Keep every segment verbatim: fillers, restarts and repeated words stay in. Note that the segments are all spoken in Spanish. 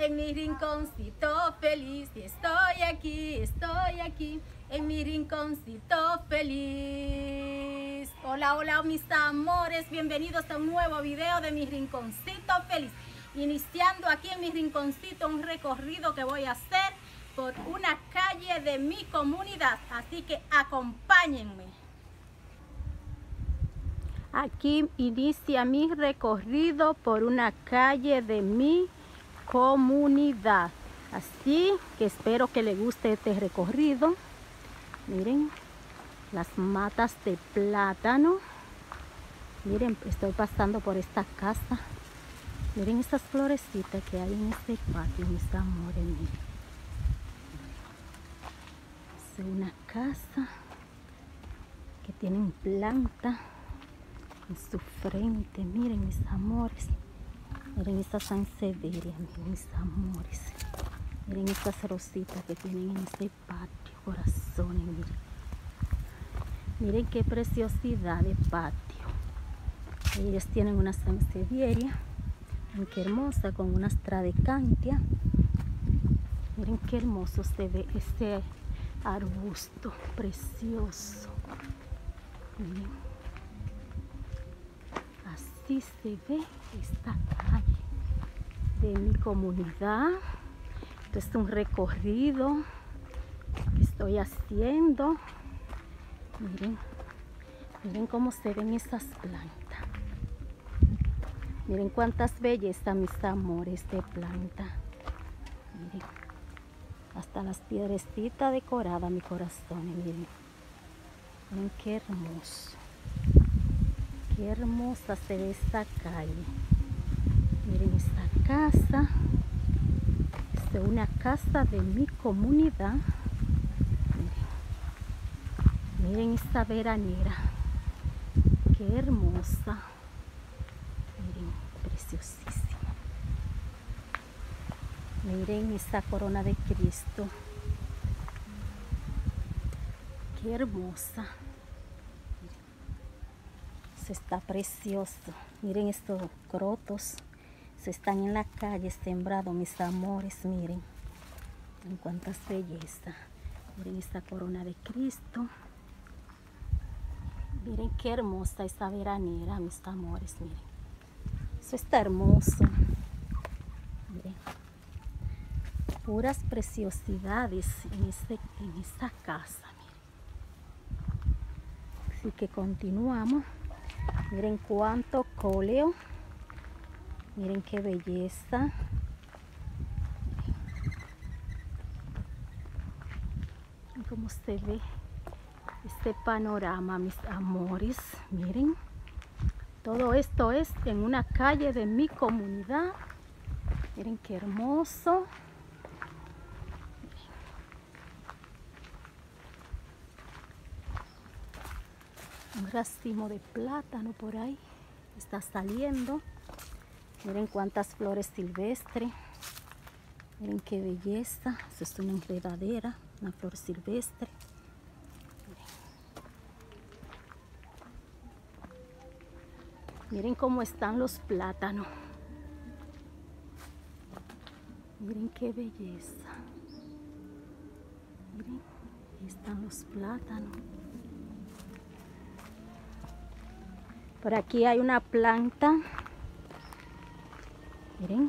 en mi rinconcito feliz. Y estoy aquí, estoy aquí, en mi rinconcito feliz. Hola, hola mis amores, bienvenidos a un nuevo video de mi rinconcito feliz. Iniciando aquí en mi rinconcito un recorrido que voy a hacer por una calle de mi comunidad. Así que acompáñenme. Aquí inicia mi recorrido por una calle de mi comunidad. Así que espero que les guste este recorrido. Miren las matas de plátano. Miren, estoy pasando por esta casa. Miren estas florecitas que hay en este patio, mis amores. Miren. Es una casa que tienen planta en su frente. Miren, mis amores. Miren esta sansevieria, miren, mis amores. Miren estas rositas que tienen en este patio, corazones. Miren, miren qué preciosidad de patio. Ellos tienen una sansevieria, miren qué hermosa, con unas tradecantia. Miren qué hermoso se ve este arbusto, precioso. Miren. Así se ve esta calle de mi comunidad. Esto es un recorrido que estoy haciendo. Miren, miren cómo se ven esas plantas. Miren cuántas bellezas, mis amores, de planta. Miren, hasta las piedrecitas decoradas, mi corazón. Miren, miren qué hermoso. Qué hermosa se ve esta calle. Miren esta casa. Es una casa de mi comunidad. Miren, miren esta veranera. Qué hermosa. Miren, preciosísima. Miren esta corona de Cristo. Qué hermosa. Está precioso. Miren estos crotos. Se están en la calle sembrados, mis amores. Miren. En cuántas bellezas. Miren esta corona de Cristo. Miren qué hermosa esta veranera, mis amores. Miren. Eso está hermoso. Miren. Puras preciosidades en, este, en esta casa. Miren. Así que continuamos. Miren cuánto cóleo. Miren qué belleza. Miren cómo se ve este panorama, mis amores. Miren. Todo esto es en una calle de mi comunidad. Miren qué hermoso. Un racimo de plátano por ahí está saliendo. Miren cuántas flores silvestres. Miren qué belleza. Esto es una enredadera, una flor silvestre. Miren, miren cómo están los plátanos. Miren qué belleza. Miren, ahí están los plátanos. Por aquí hay una planta. Miren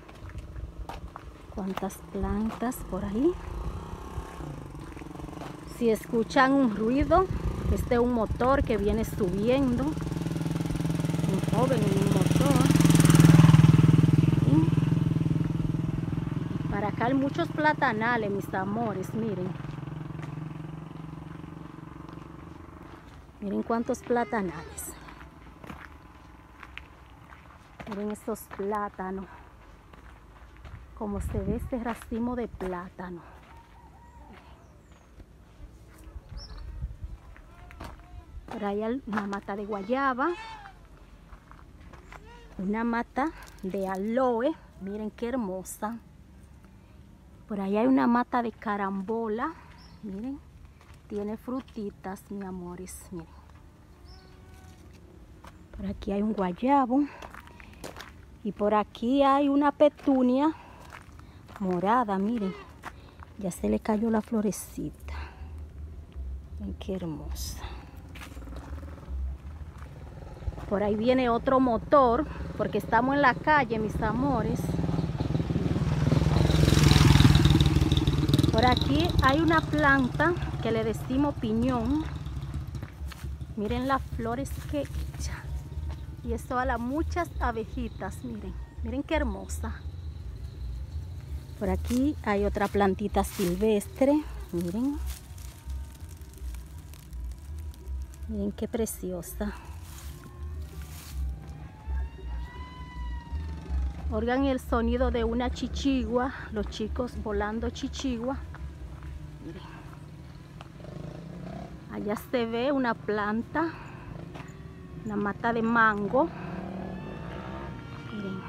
cuántas plantas por ahí. Si escuchan un ruido, este es un motor que viene subiendo. Un joven en un motor. ¿Sí? Para acá hay muchos platanales, mis amores. Miren. Miren cuántos platanales. Miren estos plátanos. Como se ve este racimo de plátano. Por ahí hay una mata de guayaba. Una mata de aloe. Miren qué hermosa. Por ahí hay una mata de carambola. Miren. Tiene frutitas, mis amores. Miren. Por aquí hay un guayabo. Y por aquí hay una petunia morada, miren. Ya se le cayó la florecita. Miren qué hermosa. Por ahí viene otro motor, porque estamos en la calle, mis amores. Por aquí hay una planta que le decimos piñón. Miren las flores que echa. Y esto a las muchas abejitas, miren. Miren qué hermosa. Por aquí hay otra plantita silvestre, miren. Miren qué preciosa. Oigan el sonido de una chichigua, los chicos volando chichigua. Miren. Allá se ve una planta, una mata de mango. Miren.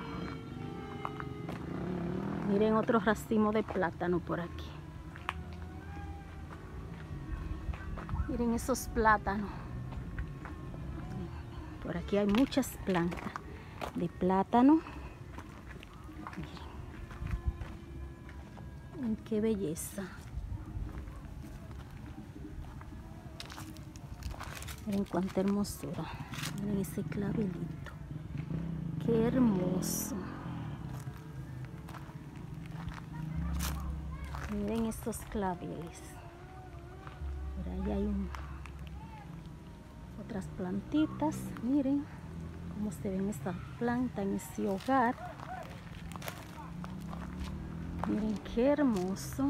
Miren otro racimo de plátano por aquí. Miren esos plátanos. Por aquí hay muchas plantas de plátano. Miren qué belleza. Miren cuánta hermosura. Miren ese clavelito. Qué hermoso. Miren estos claveles. Por ahí hay un, otras plantitas. Miren cómo se ven estas plantas en ese hogar. Miren qué hermoso.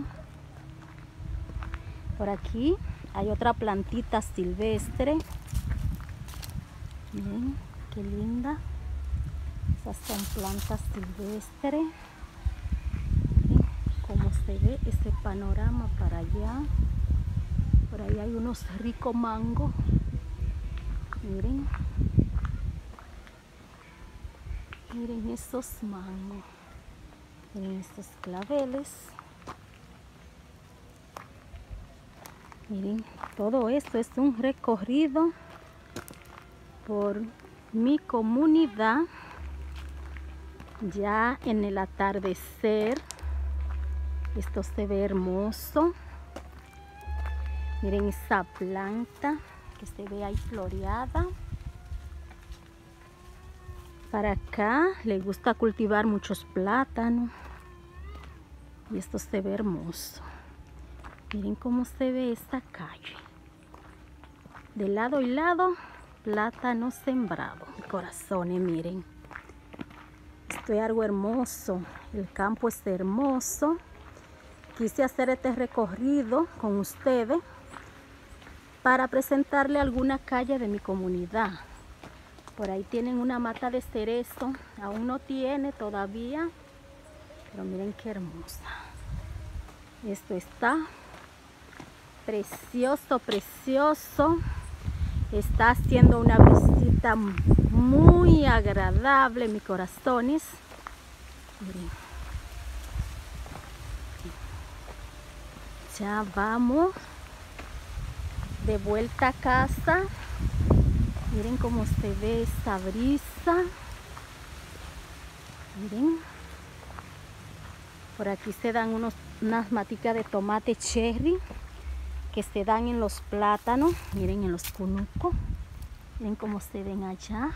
Por aquí hay otra plantita silvestre. Miren qué linda. Estas son plantas silvestres. Miren cómo se ve ese panorama para allá. Por ahí hay unos ricos mangos. Miren. Miren esos mangos. Miren estos claveles. Miren, todo esto es un recorrido por mi comunidad. Ya en el atardecer. Esto se ve hermoso. Miren esa planta que se ve ahí floreada. Para acá le gusta cultivar muchos plátanos. Y esto se ve hermoso. Miren cómo se ve esta calle. De lado y lado, plátano sembrado. Corazones, miren. Esto es algo hermoso. El campo es hermoso. Quise hacer este recorrido con ustedes para presentarle alguna calle de mi comunidad. Por ahí tienen una mata de cerezo. Aún no tiene todavía. Pero miren qué hermosa. Esto está precioso, precioso. Está haciendo una visita muy agradable, mis corazones. Miren. Ya vamos de vuelta a casa. Miren cómo se ve esta brisa. Miren. Por aquí se dan unos, unas maticas de tomate cherry que se dan en los plátanos. Miren en los cunucos. Miren cómo se ven allá.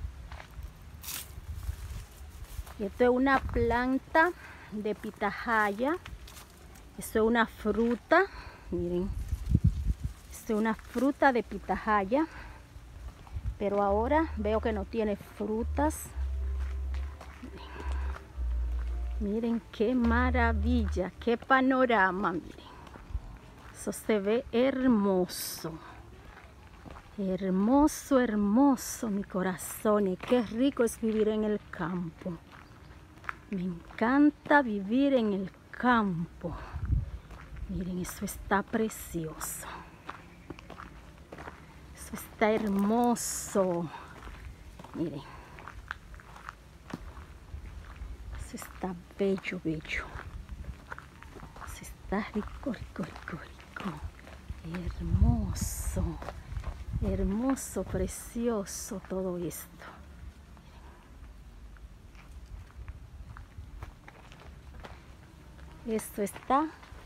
Y esto es una planta de pitahaya. Esto es una fruta. Miren. Esto es una fruta de pitahaya. Pero ahora veo que no tiene frutas. Miren qué maravilla, qué panorama, miren. Eso se ve hermoso. Hermoso, hermoso, mi corazón. Y qué rico es vivir en el campo. Me encanta vivir en el campo. Miren, eso está precioso. Eso está hermoso. Miren. Está bello, bello. Está rico, rico, rico, rico. Hermoso. Hermoso, precioso todo esto. Esto está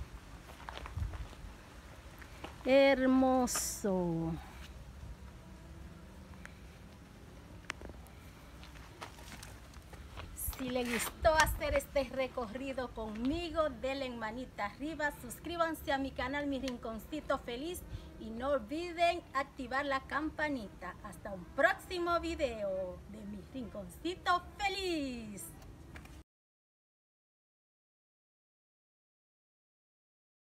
hermoso. Si le gustó hacer este recorrido conmigo, denle manita arriba, suscríbanse a mi canal Mi Rinconcito Feliz y no olviden activar la campanita. Hasta un próximo video de Mi Rinconcito Feliz.